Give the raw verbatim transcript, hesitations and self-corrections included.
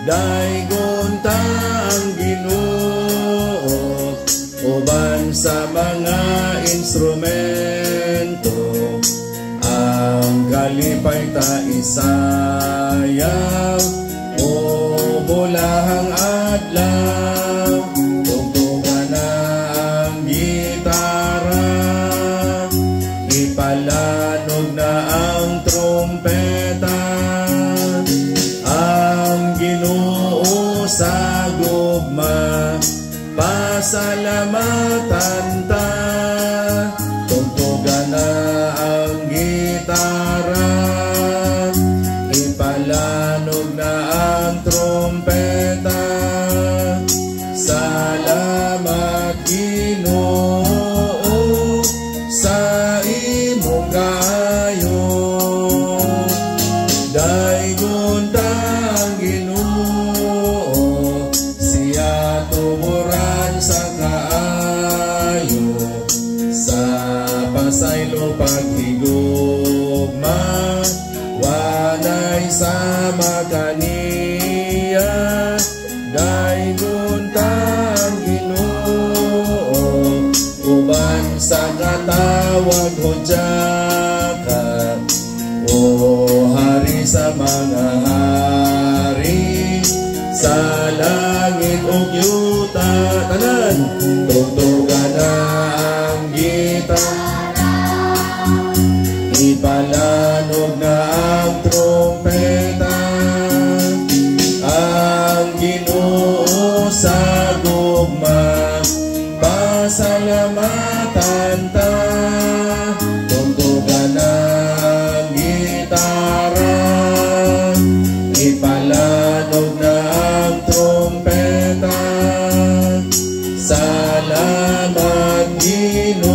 Daygon ta ang Ginoo, uban sa mga instrumento, ang kalipay ta isayaw, o bulahang adlaw, tugtugan na ang gitara, ipalanog na ang trumpeta, ang Ginoo sa gugma, pasalamatan ta, tugtugan na ang gitara, ipalanog na ang trumpeta, salamat Ginoo sa imong kaayo. Daygon ta ang Ginoo, siya tuburan sa kaayo, sa pasaylo paghigugma, walay sama kaniya. Daygon ta ang Ginoo, uban sa katawag hudyaka, o hari sa mga hari, sa langit ug yuta, tanan tugtugan na ang gitara, ipalanog na ang trumpeta, ang Ginoo sa gugma, pasalamatan ta, tugtugan na ang gitara, ipalanog na ang trumpeta, salamat Ginoo.